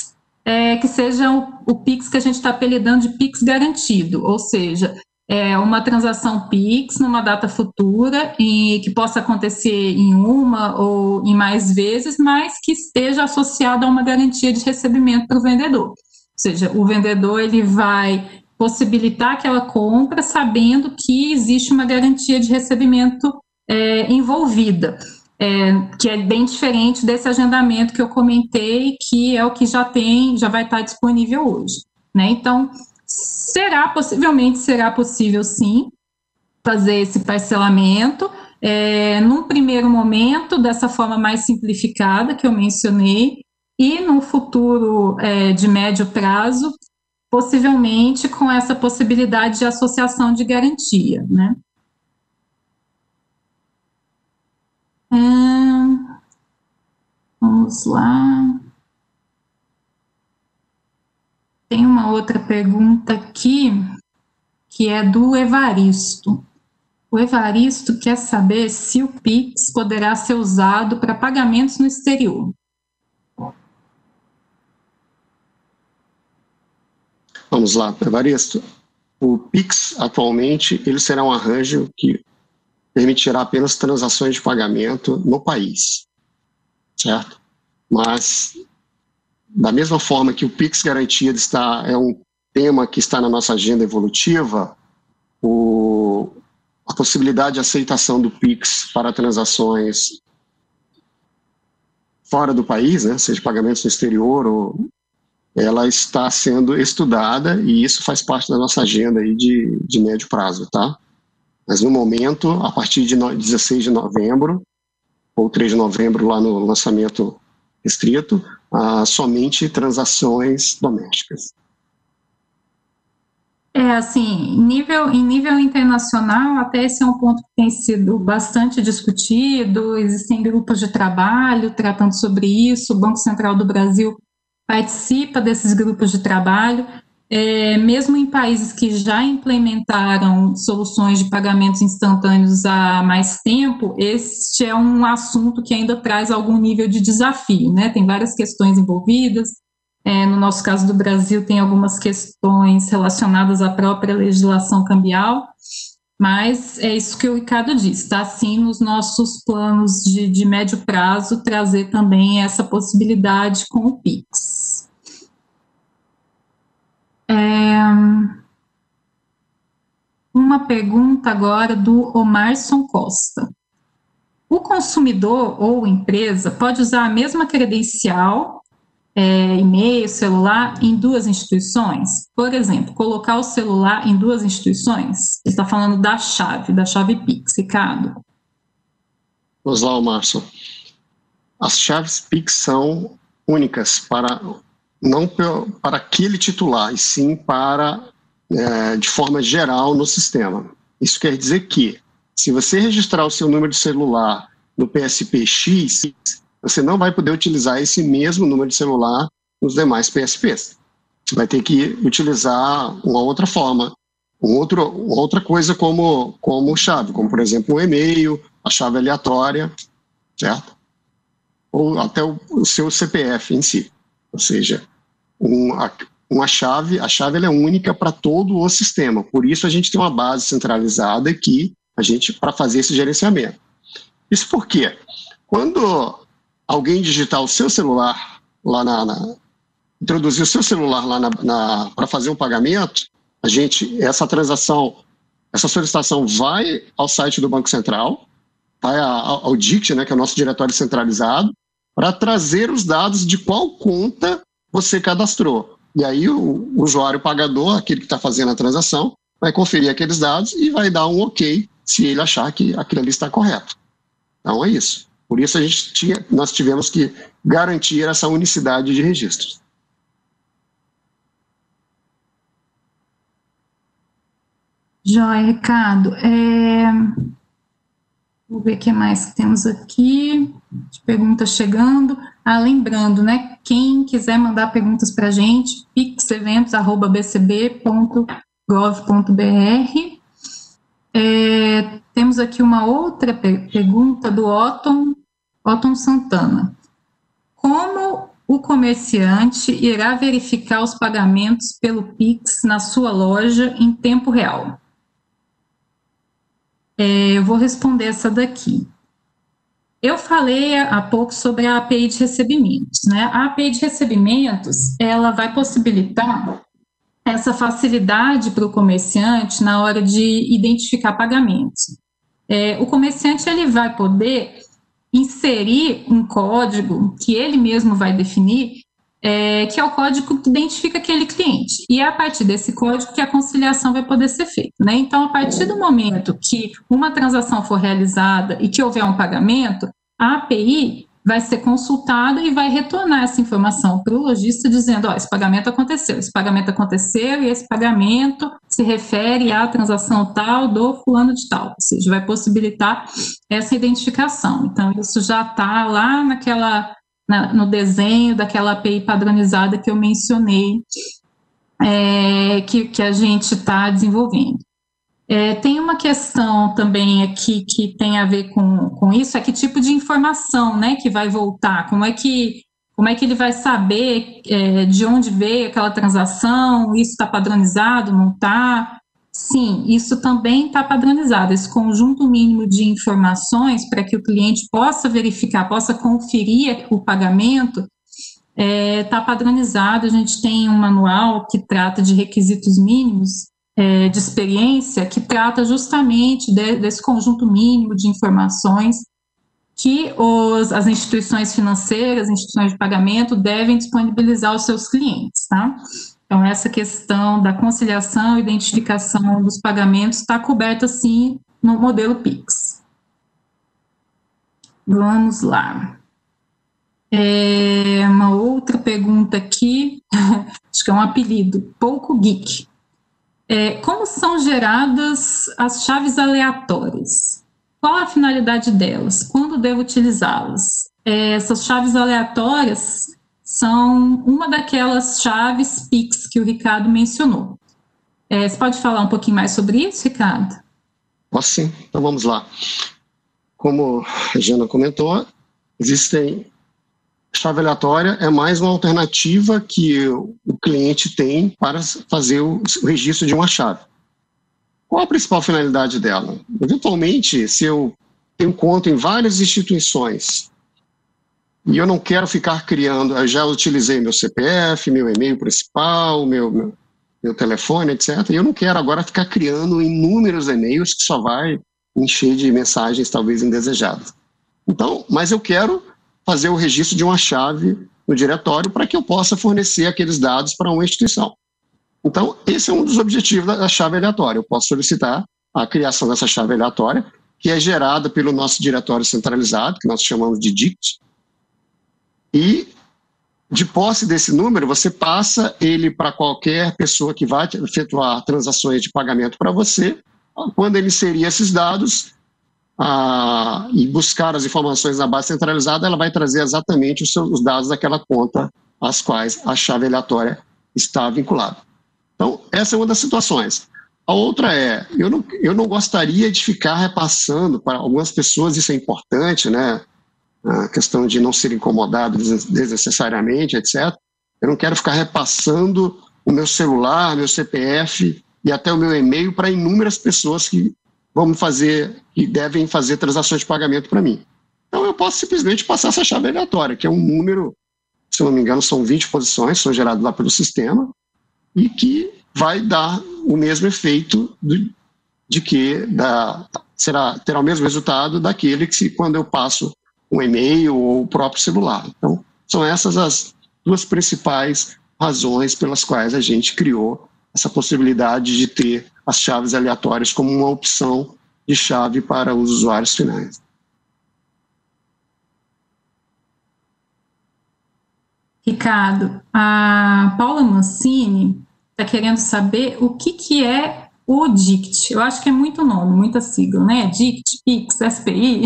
que seja o PIX que a gente está apelidando de PIX garantido, ou seja, uma transação PIX numa data futura e que possa acontecer em uma ou em mais vezes, mas que esteja associada a uma garantia de recebimento para o vendedor. Ou seja, o vendedor ele vai possibilitar aquela compra sabendo que existe uma garantia de recebimento envolvida. Que é bem diferente desse agendamento que eu comentei, que é o que já vai estar disponível hoje, né? Então, possivelmente será possível, sim, fazer esse parcelamento, num primeiro momento, dessa forma mais simplificada que eu mencionei, e no futuro de médio prazo, possivelmente com essa possibilidade de associação de garantia, né? Vamos lá. Tem uma outra pergunta aqui, que é do Evaristo. O Evaristo quer saber se o PIX poderá ser usado para pagamentos no exterior. Vamos lá, Evaristo. O PIX, atualmente, ele será um arranjo que permitirá apenas transações de pagamento no país, certo? Mas, da mesma forma que o PIX garantido é um tema que está na nossa agenda evolutiva, a possibilidade de aceitação do PIX para transações fora do país, né, seja pagamentos no exterior, ela está sendo estudada e isso faz parte da nossa agenda aí de médio prazo, tá? Mas no momento, a partir de 16 de novembro, ou 3 de novembro lá no lançamento restrito, somente transações domésticas. Assim, em nível internacional, até esse é um ponto que tem sido bastante discutido, existem grupos de trabalho tratando sobre isso, o Banco Central do Brasil participa desses grupos de trabalho, mesmo em países que já implementaram soluções de pagamentos instantâneos há mais tempo, este é um assunto que ainda traz algum nível de desafio, né? Tem várias questões envolvidas. No nosso caso do Brasil, tem algumas questões relacionadas à própria legislação cambial, mas é isso que o Ricardo disse, está sim nos nossos planos de médio prazo trazer também essa possibilidade com o PIX. Uma pergunta agora do Omarson Costa. O consumidor ou empresa pode usar a mesma credencial, e-mail, celular, em duas instituições? Por exemplo, colocar o celular em duas instituições? Ele está falando da chave PIX, Ricardo. Vamos lá, Márcio. As chaves PIX são únicas não para aquele titular, e sim de forma geral no sistema. Isso quer dizer que, se você registrar o seu número de celular no PSP-X, você não vai poder utilizar esse mesmo número de celular nos demais PSPs. Você vai ter que utilizar uma outra forma, outra coisa como chave, como, por exemplo, um e-mail, a chave aleatória, certo? Ou até o seu CPF em si. Ou seja, a chave ela é única para todo o sistema. Por isso a gente tem uma base centralizada aqui para fazer esse gerenciamento. Isso por quê? Quando alguém digitar o seu celular lá introduzir o seu celular lá para fazer um pagamento, essa solicitação vai ao site do Banco Central, vai ao DICT, né, que é o nosso diretório centralizado, para trazer os dados de qual conta você cadastrou. E aí o usuário pagador, aquele que está fazendo a transação, vai conferir aqueles dados e vai dar um ok se ele achar que aquilo ali está correto. Então é isso. Por isso nós tivemos que garantir essa unicidade de registros. Joia, Ricardo. Vou ver o que mais que temos aqui. Perguntas chegando. Lembrando, né? Quem quiser mandar perguntas para a gente, pixeventos@bcb.gov.br. Temos aqui uma outra pergunta do Otton Santana. Como o comerciante irá verificar os pagamentos pelo Pix na sua loja em tempo real? Eu vou responder essa daqui. Eu falei há pouco sobre a API de recebimentos, né? A API de recebimentos, ela vai possibilitar essa facilidade para o comerciante na hora de identificar pagamentos. O comerciante ele vai poder inserir um código que ele mesmo vai definir, que é o código que identifica aquele cliente. E é a partir desse código que a conciliação vai poder ser feita, né? Então, a partir do momento que uma transação for realizada e que houver um pagamento, a API vai ser consultada e vai retornar essa informação para o lojista dizendo, esse pagamento aconteceu e esse pagamento se refere à transação tal do fulano de tal, ou seja, vai possibilitar essa identificação. Então, isso já está lá no desenho daquela API padronizada que eu mencionei, que a gente está desenvolvendo. Tem uma questão também aqui que tem a ver com isso, que tipo de informação, né, que vai voltar, como é que ele vai saber de onde veio aquela transação, isso está padronizado, não está? Sim, isso também está padronizado, esse conjunto mínimo de informações para que o cliente possa verificar, possa conferir o pagamento, está padronizado. A gente tem um manual que trata de requisitos mínimos de experiência, que trata justamente desse conjunto mínimo de informações que as instituições financeiras, instituições de pagamento devem disponibilizar aos seus clientes, tá? Então, essa questão da conciliação e identificação dos pagamentos está coberta, sim, no modelo Pix. Vamos lá. Uma outra pergunta aqui, acho que é um apelido, pouco geek. Como são geradas as chaves aleatórias? Qual a finalidade delas? Quando devo utilizá-las? Essas chaves aleatórias são uma daquelas chaves Pix que o Ricardo mencionou. Você pode falar um pouquinho mais sobre isso, Ricardo? Posso sim, então vamos lá. Como a Jana comentou, chave aleatória é mais uma alternativa que o cliente tem para fazer o registro de uma chave. Qual a principal finalidade dela? Eventualmente, se eu tenho conta em várias instituições e eu não quero ficar criando, eu já utilizei meu CPF, meu e-mail principal, meu telefone, etc. E eu não quero agora ficar criando inúmeros e-mails que só vai encher de mensagens talvez indesejadas. Então, mas eu quero fazer o registro de uma chave no diretório para que eu possa fornecer aqueles dados para uma instituição. Então, esse é um dos objetivos da chave aleatória. Eu posso solicitar a criação dessa chave aleatória, que é gerada pelo nosso diretório centralizado, que nós chamamos de DICT, e de posse desse número, você passa ele para qualquer pessoa que vai efetuar transações de pagamento para você. Quando ele inserir esses dados e buscar as informações na base centralizada, ela vai trazer exatamente os dados daquela conta às quais a chave aleatória está vinculada. Então, essa é uma das situações. A outra eu não gostaria de ficar repassando para algumas pessoas, isso é importante, né? A questão de não ser incomodado desnecessariamente, etc. Eu não quero ficar repassando o meu celular, meu CPF e até o meu e-mail para inúmeras pessoas que devem fazer transações de pagamento para mim. Então, eu posso simplesmente passar essa chave aleatória, que é um número, se não me engano, são 20 posições, são geradas lá pelo sistema, e que vai dar o mesmo efeito terá o mesmo resultado daquele que quando eu passo um e-mail ou o próprio celular. Então, são essas as duas principais razões pelas quais a gente criou essa possibilidade de ter as chaves aleatórias como uma opção de chave para os usuários finais. Ricardo, a Paula Mancini está querendo saber o que é o DICT. Eu acho que é muito nome, muita sigla, né? DICT, PIX, SPI.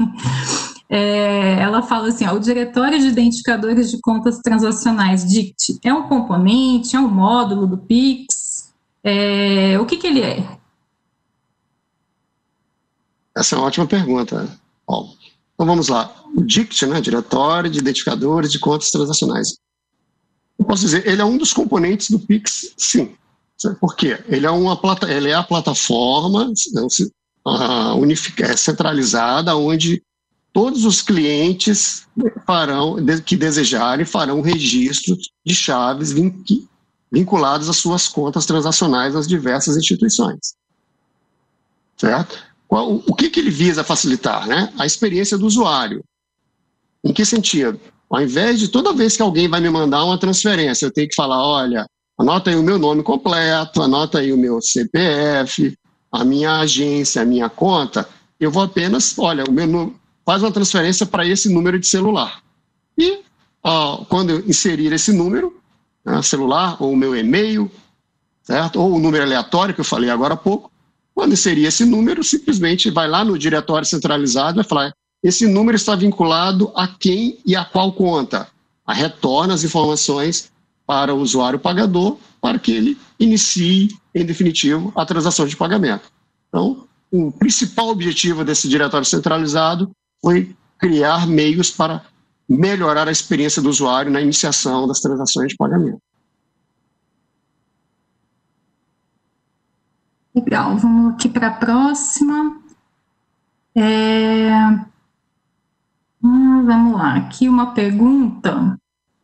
Ela fala assim, o Diretório de Identificadores de Contas Transacionais, DICT, é um componente, é um módulo do PIX? O que ele é? Essa é uma ótima pergunta, Paulo. Então vamos lá, o DICT, né, Diretório de Identificadores de Contas Transacionais. Eu posso dizer, ele é um dos componentes do Pix, sim. Por quê? Ele é a plataforma centralizada, onde todos os clientes que desejarem farão registro de chaves vinculados às suas contas transacionais nas diversas instituições. Certo? O que ele visa facilitar? Né? A experiência do usuário. Em que sentido? Ao invés de toda vez que alguém vai me mandar uma transferência, eu tenho que falar, olha, anota aí o meu nome completo, anota aí o meu CPF, a minha agência, a minha conta, eu vou apenas, olha, faz uma transferência para esse número de celular. E quando eu inserir esse número, né, celular, ou o meu e-mail, certo? Ou o número aleatório que eu falei agora há pouco, quando inserir esse número, simplesmente vai lá no diretório centralizado e vai falar, esse número está vinculado a quem e a qual conta. Retorna as informações para o usuário pagador, para que ele inicie, em definitivo, a transação de pagamento. Então, o principal objetivo desse diretório centralizado foi criar meios para melhorar a experiência do usuário na iniciação das transações de pagamento. Legal, vamos aqui para a próxima. Vamos lá, aqui uma pergunta,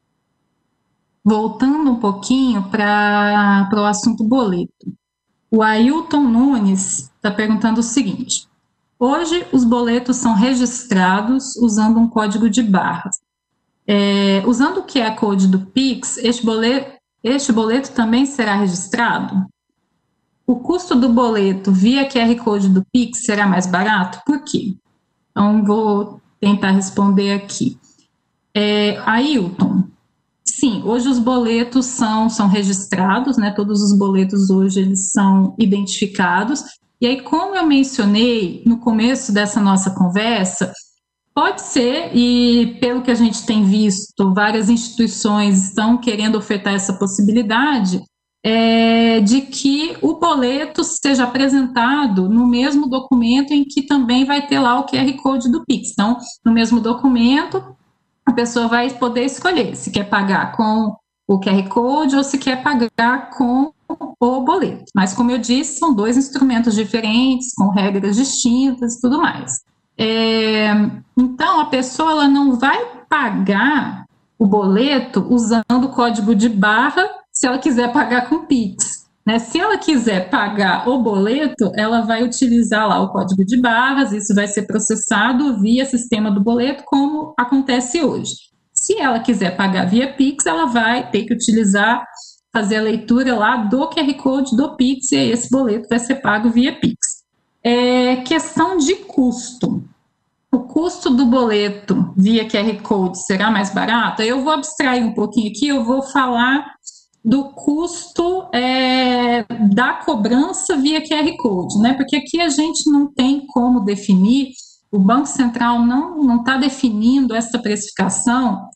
voltando um pouquinho para o assunto boleto. O Ailton Nunes está perguntando o seguinte: hoje os boletos são registrados usando um código de barras. Usando o QR Code do Pix, este boleto também será registrado? O custo do boleto via QR Code do Pix será mais barato? Por quê? Então, vou tentar responder aqui. Ailton, sim, hoje os boletos são registrados, né? Todos os boletos hoje eles são identificados. E aí, como eu mencionei no começo dessa nossa conversa, pode ser, e pelo que a gente tem visto, várias instituições estão querendo ofertar essa possibilidade, de que o boleto seja apresentado no mesmo documento em que também vai ter lá o QR Code do Pix. Então, no mesmo documento, a pessoa vai poder escolher se quer pagar com o QR Code ou se quer pagar com o boleto. Mas, como eu disse, são dois instrumentos diferentes, com regras distintas e tudo mais. Então, a pessoa ela não vai pagar o boleto usando o código de barra se ela quiser pagar com Pix, né? Se ela quiser pagar o boleto, ela vai utilizar lá o código de barras, isso vai ser processado via sistema do boleto, como acontece hoje. Se ela quiser pagar via Pix, ela vai ter que fazer a leitura lá do QR Code do Pix, e aí esse boleto vai ser pago via Pix. Questão de custo. O custo do boleto via QR Code será mais barato? Eu vou abstrair um pouquinho aqui, eu vou falar do custo da cobrança via QR Code, né? Porque aqui a gente não tem como definir, o Banco Central não está definindo essa precificação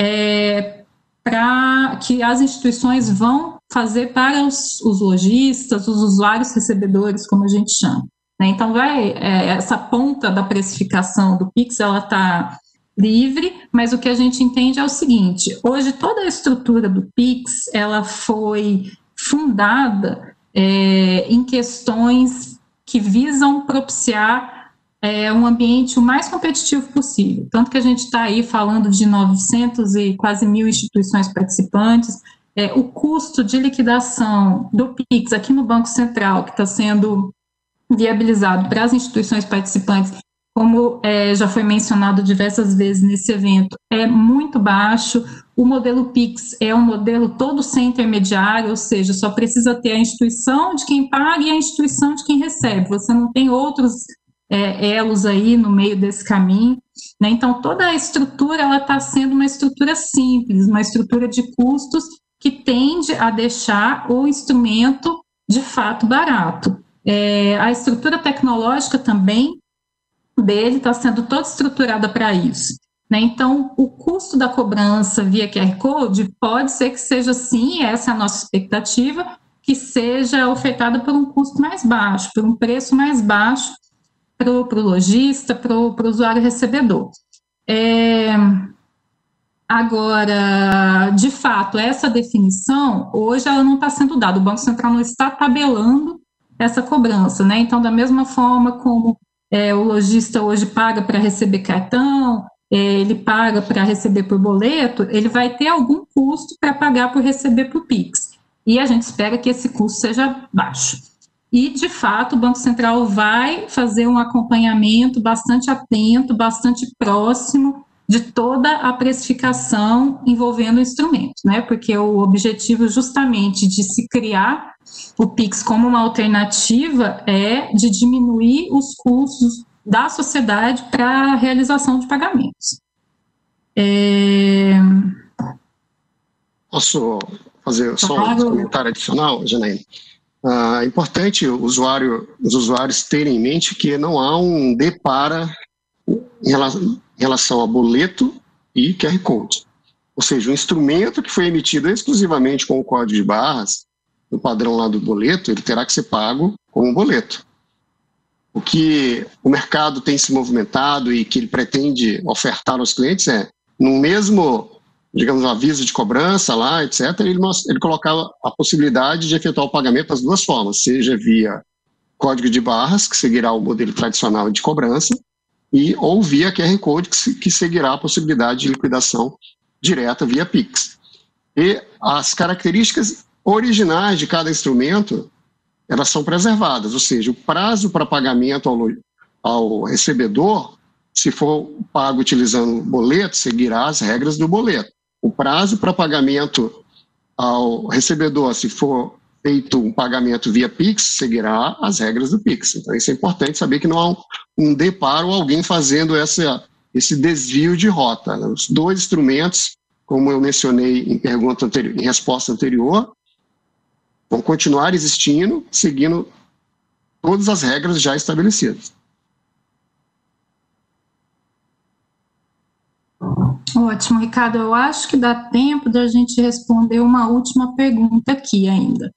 para que as instituições vão fazer para os lojistas, os usuários recebedores, como a gente chama. Né? Então, essa ponta da precificação do Pix, ela está livre, mas o que a gente entende é o seguinte: hoje toda a estrutura do Pix ela foi fundada em questões que visam propiciar um ambiente o mais competitivo possível, tanto que a gente está aí falando de 900 e quase 1.000 instituições participantes. O custo de liquidação do Pix aqui no Banco Central, que está sendo viabilizado para as instituições participantes, como já foi mencionado diversas vezes nesse evento, é muito baixo. O modelo Pix é um modelo todo sem intermediário, ou seja, só precisa ter a instituição de quem paga e a instituição de quem recebe. Você não tem outros elos aí no meio desse caminho, né? Então, toda a estrutura ela está sendo uma estrutura simples, uma estrutura de custos que tende a deixar o instrumento de fato barato. A estrutura tecnológica também dele está sendo toda estruturada para isso, né? Então, o custo da cobrança via QR Code pode ser que seja sim, essa é a nossa expectativa, que seja ofertada por um custo mais baixo, por um preço mais baixo, para o lojista, para o usuário recebedor. Agora, de fato, essa definição, hoje ela não está sendo dada, o Banco Central não está tabelando essa cobrança, né? Então, da mesma forma como o lojista hoje paga para receber cartão, ele paga para receber por boleto, ele vai ter algum custo para pagar por receber por Pix. E a gente espera que esse custo seja baixo. E, de fato, o Banco Central vai fazer um acompanhamento bastante atento, bastante próximo de toda a precificação envolvendo o instrumento, né? Porque o objetivo justamente de se criar o Pix como uma alternativa é de diminuir os custos da sociedade para a realização de pagamentos. Posso fazer só um comentário adicional, Janaína? É importante os usuários terem em mente que não há um depara em relação a boleto e QR Code. Ou seja, o instrumento que foi emitido exclusivamente com o código de barras, no padrão lá do boleto, ele terá que ser pago com um boleto. O que o mercado tem se movimentado e que ele pretende ofertar aos clientes no mesmo, digamos, aviso de cobrança lá, etc., ele colocava a possibilidade de efetuar o pagamento das duas formas, seja via código de barras, que seguirá o modelo tradicional de cobrança, ou via QR Code, que seguirá a possibilidade de liquidação direta via Pix. E as características originais de cada instrumento, elas são preservadas, ou seja, o prazo para pagamento ao recebedor, se for pago utilizando boleto, seguirá as regras do boleto. O prazo para pagamento ao recebedor, se for feito um pagamento via Pix, seguirá as regras do Pix. Então, isso é importante saber que não há um deparo ou alguém fazendo esse desvio de rota. Os dois instrumentos, como eu mencionei em resposta anterior, vão continuar existindo, seguindo todas as regras já estabelecidas. Ótimo, Ricardo. Eu acho que dá tempo da gente responder uma última pergunta aqui ainda.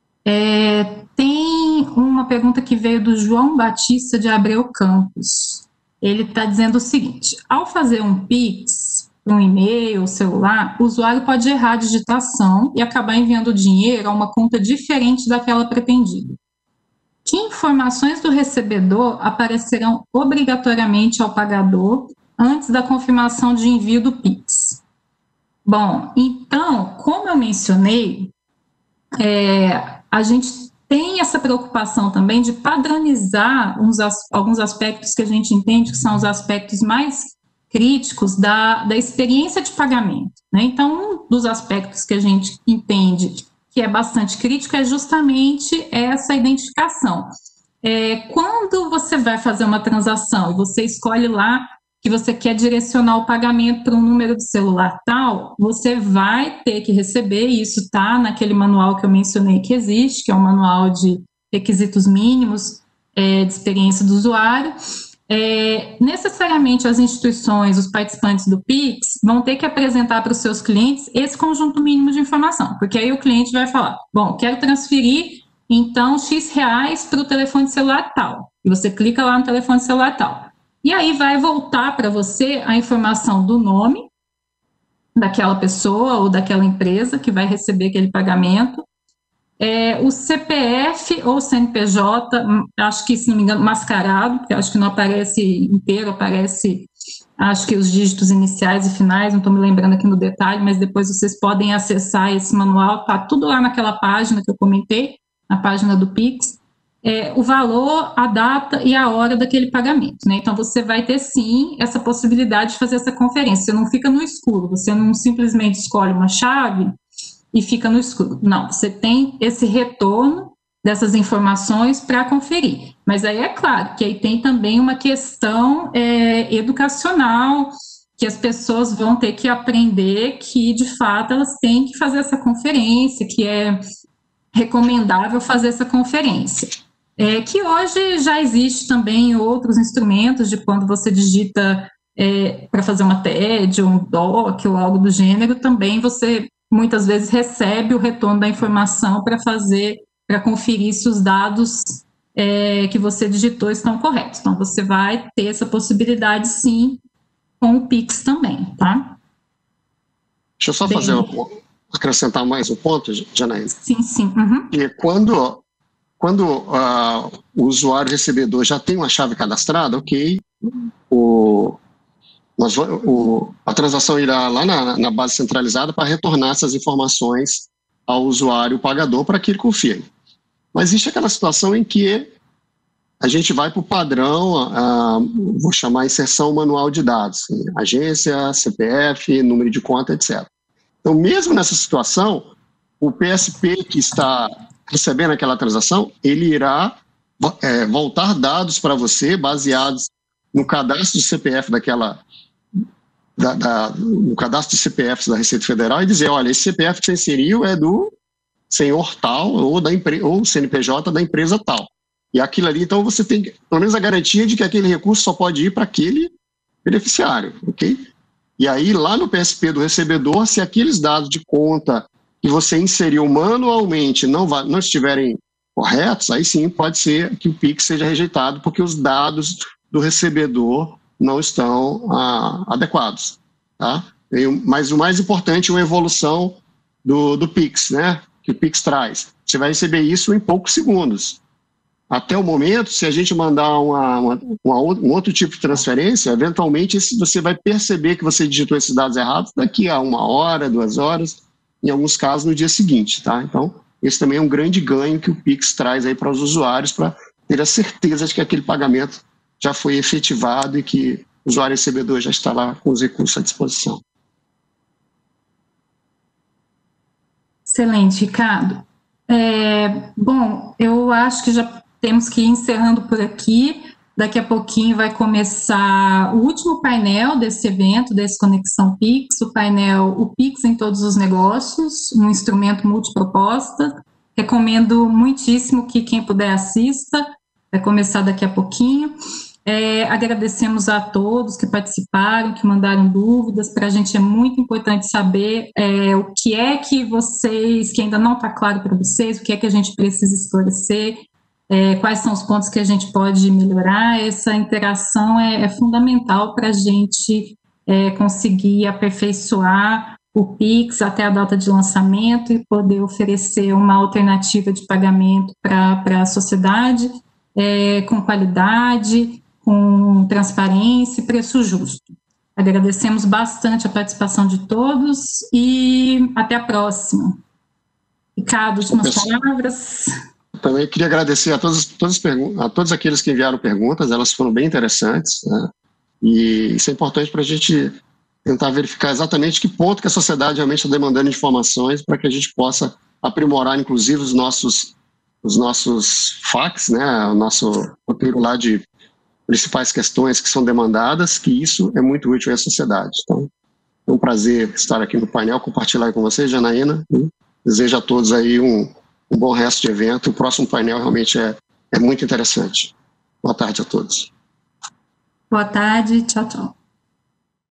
Tem uma pergunta que veio do João Batista de Abreu Campos. Ele está dizendo o seguinte: ao fazer um Pix, um e-mail, celular, o usuário pode errar a digitação e acabar enviando dinheiro a uma conta diferente daquela pretendida. Que informações do recebedor aparecerão obrigatoriamente ao pagador antes da confirmação de envio do Pix? Bom, então, como eu mencionei, a gente tem essa preocupação também de padronizar alguns aspectos que a gente entende que são os aspectos mais críticos da experiência de pagamento, né? Então, um dos aspectos que a gente entende que é bastante crítico é justamente essa identificação. Quando você vai fazer uma transação e você escolhe lá que você quer direcionar o pagamento para um número de celular tal, você vai ter que receber, e isso está naquele manual que eu mencionei que existe, que é um manual de requisitos mínimos de experiência do usuário. Necessariamente as instituições, os participantes do Pix, vão ter que apresentar para os seus clientes esse conjunto mínimo de informação, porque aí o cliente vai falar, bom, quero transferir, então, X reais para o telefone celular tal, e você clica lá no telefone celular tal. E aí vai voltar para você a informação do nome daquela pessoa ou daquela empresa que vai receber aquele pagamento, o CPF ou CNPJ, acho que, se não me engano, mascarado, porque acho que não aparece inteiro, aparece, acho que os dígitos iniciais e finais, não estou me lembrando aqui no detalhe, mas depois vocês podem acessar esse manual, está tudo lá naquela página que eu comentei, na página do Pix. O valor, a data e a hora daquele pagamento, né? Então, você vai ter, sim, essa possibilidade de fazer essa conferência. Você não fica no escuro, você não simplesmente escolhe uma chave e fica no escuro. Não, você tem esse retorno dessas informações para conferir. Mas aí é claro que aí tem também uma questão educacional, que as pessoas vão ter que aprender que, de fato, elas têm que fazer essa conferência, que é recomendável fazer essa conferência. Que hoje já existe também outros instrumentos de quando você digita para fazer uma TED ou um DOC ou algo do gênero, também você muitas vezes recebe o retorno da informação para conferir se os dados que você digitou estão corretos. Então, você vai ter essa possibilidade, sim, com o Pix também, tá? Deixa eu só acrescentar mais um ponto, Janaína. Sim, sim. Uhum. E quando o usuário recebedor já tem uma chave cadastrada, ok, a transação irá lá na base centralizada para retornar essas informações ao usuário pagador para que ele confie. Mas existe aquela situação em que a gente vai para o padrão, vou chamar inserção manual de dados, agência, CPF, número de conta, etc. Então, mesmo nessa situação, o PSP que está recebendo aquela transação, ele irá voltar dados para você baseados no cadastro de CPF no cadastro de CPFs da Receita Federal e dizer, olha, esse CPF que você inseriu é do senhor tal ou CNPJ da empresa tal. E aquilo ali, então, você tem pelo menos a garantia de que aquele recurso só pode ir para aquele beneficiário, ok? E aí, lá no PSP do recebedor, se aqueles dados de conta que você inseriu manualmente não estiverem corretos, aí sim pode ser que o Pix seja rejeitado, porque os dados do recebedor não estão adequados. Tá? Mas o mais importante é uma evolução do Pix, né? Que o Pix traz. Você vai receber isso em poucos segundos. Até o momento, se a gente mandar um outro tipo de transferência, eventualmente você vai perceber que você digitou esses dados errados daqui a 1 hora, 2 horas, em alguns casos no dia seguinte. Tá? Então, esse também é um grande ganho que o Pix traz aí para os usuários, para ter a certeza de que aquele pagamento já foi efetivado e que o usuário recebedor já está lá com os recursos à disposição. Excelente, Ricardo. Bom, eu acho que já temos que ir encerrando por aqui. Daqui a pouquinho vai começar o último painel desse evento, desse Conexão Pix, o painel O Pix em Todos os Negócios, um instrumento multiproposta. Recomendo muitíssimo que quem puder assista, vai começar daqui a pouquinho. Agradecemos a todos que participaram, que mandaram dúvidas. Para a gente é muito importante saber o que é que que ainda não está claro para vocês, o que é que a gente precisa esclarecer, quais são os pontos que a gente pode melhorar. Essa interação é fundamental para a gente conseguir aperfeiçoar o Pix até a data de lançamento e poder oferecer uma alternativa de pagamento para a sociedade com qualidade, com transparência e preço justo. Agradecemos bastante a participação de todos e até a próxima. Ricardo, últimas palavras. Também queria agradecer a todos aqueles que enviaram perguntas, elas foram bem interessantes, né? E isso é importante para a gente tentar verificar exatamente que ponto que a sociedade realmente está demandando informações para que a gente possa aprimorar, inclusive, os nossos FAQs, né? O nosso roteiro lá de principais questões que são demandadas, que isso é muito útil à sociedade. Então, é um prazer estar aqui no painel, compartilhar com vocês, Janaína. Desejo a todos aí um bom resto de evento. O próximo painel realmente é muito interessante. Boa tarde a todos. Boa tarde, tchau, tchau.